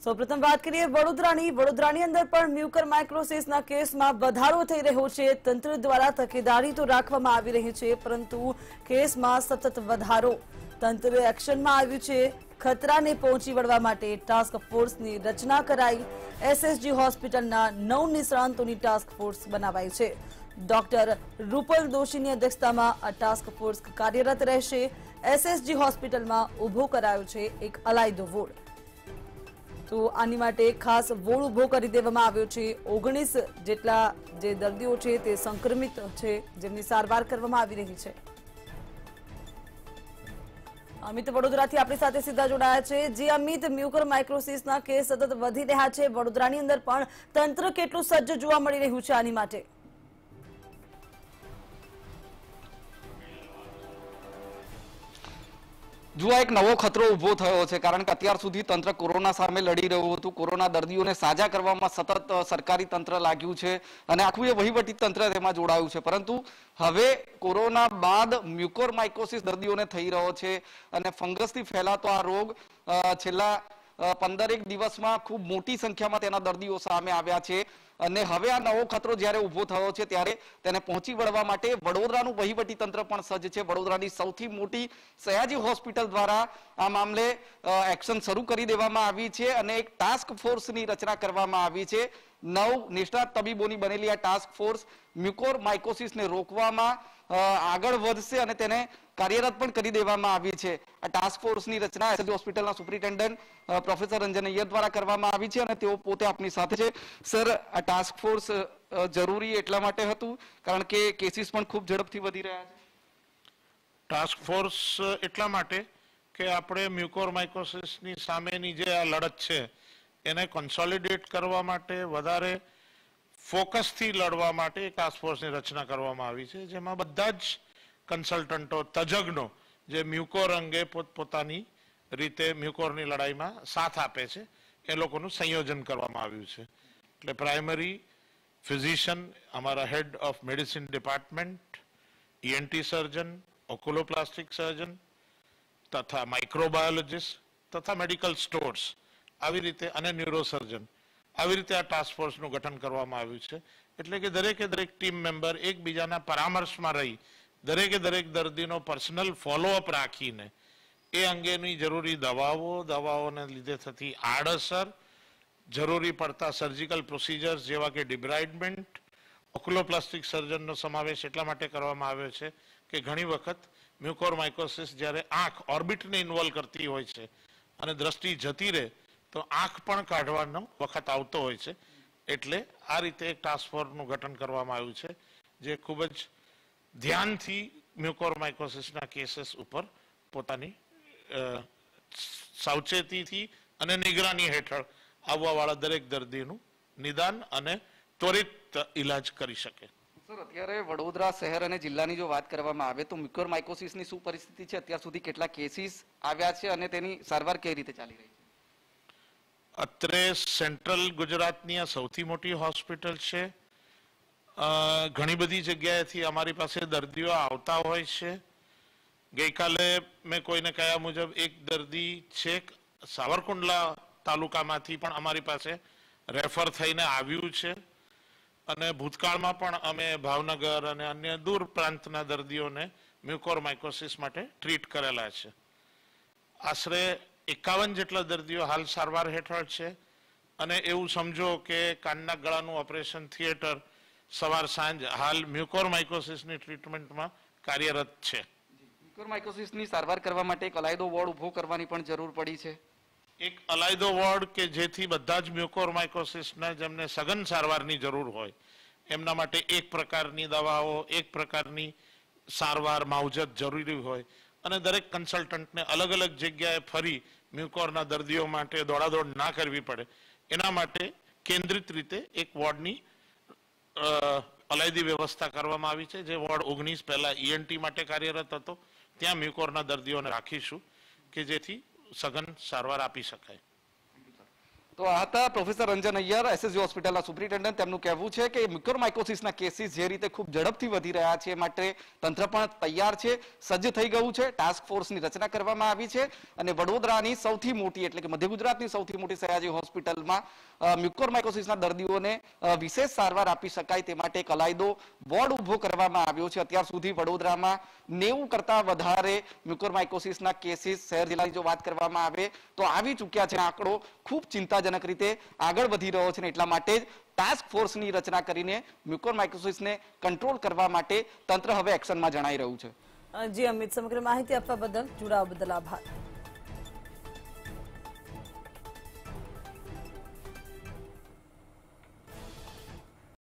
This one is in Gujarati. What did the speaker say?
સૌપ્રથમ વાત કરીએ વડોદરાની અંદર પણ મ્યુકરમાઇકોસિસના કેસમાં વધારો થઈ રહ્યો છે। તંત્ર દ્વારા તકેદારી તો રાખવામાં આવી રહી છે, પરંતુ કેસમાં સતત વધારો। તંત્ર એક્શનમાં આવ્યું છે। ખતરાને પહોંચી વળવા માટે ટાસ્ક ફોર્સની રચના કરાઈ। એસએસજી હોસ્પિટલના 9 નિષ્ણાંતોની ટાસ્ક ફોર્સ બનાવાઈ છે। ડોક્ટર રૂપલ દોશીની અધ્યક્ષતામાં આ ટાસ્ક ફોર્સ કાર્યરત રહેશે। એસએસજી હોસ્પિટલમાં ઊભો કરાયો છે એક અલાયદો વોર્ડ। તો આની માટે ખાસ વોર્ડ ઊભો કરી દેવામાં આવ્યો છે। 19 જેટલા જે દર્દીઓ છે તે સંક્રમિત છે, જેમની સારવાર કરવામાં આવી રહી છે। અમિત વડોદરાથી આપણી સાથે સીધા જોડાયા છે। જે અમિત, મ્યુકરમાઇકોસિસના કેસ સતત વધી રહ્યા છે, વડોદરાની અંદર પણ તંત્ર કેટલું સજ્જ જોવા મળી રહ્યું છે આની માટે? જો એક નવો ખતરો ઉભો થયો છે, કારણ કે અત્યાર સુધી તંત્ર કોરોના સામે લડી રહ્યું હતું। કોરોના દર્દીઓને સાજા કરવામાં સતત સરકારી તંત્ર લાગ્યું છે અને આખું એ વહીવટી તંત્ર તેમાં જોડાયું છે, પરંતુ હવે કોરોના બાદ મ્યુકોરમાઇકોસિસ દર્દીઓને થઈ રહ્યો છે અને ફંગસથી ફેલાતો આ રોગ છેલ્લા 15 દિવસમાં ખૂબ મોટી સંખ્યામાં તેના દર્દીઓ સામે આવ્યા છે। અને હવે આ નવો ખતરો જ્યારે ઊભો થયો છે, ત્યારે તેને પહોંચી વળવા માટે વડોદરાનું વહીવટી તંત્ર પણ સજ્જ છે। વડોદરાની સૌથી મોટી સયાજી હોસ્પિટલ દ્વારા આ મામલે એક્શન શરૂ કરી દેવામાં આવી છે અને એક ટાસ્ક ફોર્સની રચના કરવામાં આવી છે। 9 નિષ્ણાત તબીબોની બનેલી આ ટાસ્ક ફોર્સ મ્યુકોરમાઇકોસિસને રોકવામાં આગળ વધશે અને તેને કાર્યરત પણ કરી દેવામાં આવી છે। આ ટાસ્ક ફોર્સની રચના એસએસજી હોસ્પિટલના સુપ્રિન્ટેન્ડન્ટ પ્રોફેસર રંજન અય્યર દ્વારા કરવામાં આવી છે અને તેઓ પોતે આપની સાથે છે। સર, આ ટાસ્ક ફોર્સ જરૂરી એટલા માટે હતું કારણ કે કેસીસ પણ ખૂબ ઝડપથી વધી રહ્યા છે। ટાસ્ક ફોર્સ એટલા માટે કે આપણે મ્યુકોરમાઇકોસિસની સામેની જે આ લડત છે એને કોન્સોલિડેટ કરવા માટે, વધારે ફોકસથી લડવા માટે એક ટાસ્ક ફોર્સની રચના કરવામાં આવી છે, જેમાં બધા જ કન્સલ્ટન્ટો, તજજ્ઞો જે મ્યુકોર અંગે પોતપોતાની રીતે મ્યુકોરની લડાઈમાં સાથ આપે છે એ લોકોનું સંયોજન કરવામાં આવ્યું છે। એટલે પ્રાઇમરી ફિઝિશિયન, અમારા head of medicine department, ENT surgeon, oculoplastic surgeon તથા માઇક્રોબાયોલોજીસ્ટ તથા મેડિકલ સ્ટોર્સ આવી રીતે અને ન્યુરોસર્જન આવી રીતે આ ટાસ્ક ફોર્સનું ગઠન કરવામાં આવ્યું છે। એટલે કે દરેકે દરેક ટીમ મેમ્બર એકબીજાના પરામર્શમાં રહી દરેકે દરેક દર્દીનો પર્સનલ ફોલોઅપ રાખીને એ અંગેની જરૂરી દવાઓને લીધે થતી આડઅસર, જરૂરી પડતા સર્જિકલ પ્રોસિજર્સ જેવા કે ડિબ્રાઇડમેન્ટ, ઓક્યુલોપ્લાસ્ટિક સર્જનનો સમાવેશ એટલા માટે કરવામાં આવ્યો છે કે ઘણી વખત મ્યુકોરમાઇકોસિસ જ્યારે આંખ ઓર્બિટને ઇન્વોલ્વ કરતી હોય છે અને દ્રષ્ટિ જતી રહે તો આંખ પણ કાઢવાનો વખત આવતો હોય છે। એટલે આ રીતે એક ટાસ્ક ફોર્સનું ગઠન કરવામાં આવ્યું છે જે ખૂબ જ ધ્યાનથી મ્યુકોરમાઇકોસિસના કેસીસ ઉપર પોતાની સાવચેતીથી અને નિગરાની હેઠળ આવવાવાળા દરેક દર્દીનું નિદાન અને ત્વરિત ઇલાજ કરી શકે। સર, અત્યારે વડોદરા શહેર અને જિલ્લાની જો વાત કરવામાં આવે તો મ્યુકોરમાઇકોસિસની શું પરિસ્થિતિ છે? અત્યાર સુધી કેટલા કેસીસ આવ્યા છે અને તેની સારવાર કઈ રીતે ચાલી રહી છે? અત્રે સેન્ટ્રલ ગુજરાતની આ સૌથી મોટી હોસ્પિટલ છે। ઘણી બધી જગ્યાએથી અમારી પાસે દર્દીઓ આવતા હોય છે। ગઈકાલે મેં કોઈને કહ્યા મુજબ એક દર્દી છેક સાવરકુંડલા તાલુકામાંથી પણ અમારી પાસે રેફર થઈને આવ્યું છે અને ભૂતકાળમાં પણ અમે ભાવનગર અને અન્ય દૂર પ્રાંતના દર્દીઓને મ્યુકોરમાઇકોસિસ માટે ટ્રીટ કરેલા છે। આશરે 51 જેટલા દર્દીઓ હાલ સારવાર હેઠળ છે અને એવું સમજો કે કાનના ગળાનું ઓપરેશન થિયેટર સવાર સાંજ હાલ મ્યુકોરમાઇકોસિસની ટ્રીટમેન્ટમાં કાર્યરત છે। મ્યુકોરમાઇકોસિસની સારવાર કરવા માટે એક અલાયદો વોર્ડ ઊભો કરવાની પણ જરૂર પડી છે। એક અલાયદો વોર્ડ કે જેથી બધા જ મ્યુકોરમાઇકોસિસના જેમને સઘન સારવારની જરૂર હોય એમના માટે એક પ્રકારની દવાઓ, એક પ્રકારની સારવાર માવજત જરૂરી હોય અને દરેક કન્સલ્ટન્ટને અલગ અલગ જગ્યાએ ફરી મ્યુકોરના દર્દીઓ માટે દોડાદોડ ના કરવી પડે એના માટે કેન્દ્રિત રીતે એક વોર્ડની અલાયદી વ્યવસ્થા કરવામાં આવી છે। જે વોર્ડ 19 પહેલા ઈએનટી માટે કાર્યરત હતો ત્યાં મ્યુકોરના દર્દીઓને રાખીશું કે જેથી સઘન સારવાર આપી શકાય। તો આ હતા પ્રોફેસર રંજન અય્યર, એસએસજી હોસ્પિટલના સુપ્રિન્ટેન્ડન્ટ. તેમનું કહેવું છે કે મ્યુકોરમાઇકોસિસના કેસીસ જે રીતે ખૂબ ઝડપથી વધી રહ્યા છે, માટે તંત્ર પણ તૈયાર છે, સજ્જ થઈ ગયું છે. ટાસ્ક ફોર્સની રચના કરવામાં આવી છે અને વડોદરાની સૌથી મોટી એટલે કે મધ્ય ગુજરાતની સૌથી મોટી સયાજી હોસ્પિટલમાં મ્યુકોરમાઇકોસિસના દર્દીઓને વિશેષ સારવાર આપી શકાય તે માટે એક અલાયદો વોર્ડ ઉભો કરવામાં આવ્યો છે. અત્યાર સુધી વડોદરામાં 90 કરતા વધારે મ્યુકોરમાઇકોસિસના કેસીસ શહેર જિલ્લાની જો વાત કરવામાં આવે તો આવી ચૂક્યા છે. આંકડો ખૂબ ચિંતાજનક રીતે આગળ વધી રહ્યો છે, એટલા માટે જ ટાસ્ક ફોર્સની રચના કરીને મ્યુકોરમાઇકોસિસને કંટ્રોલ કરવા માટે તંત્ર હવે એક્શનમાં જણાઈ રહ્યું છે. જી અમિત, સમગ્ર માહિતી આપવા બદલ, જોડાવા બદલ આભાર.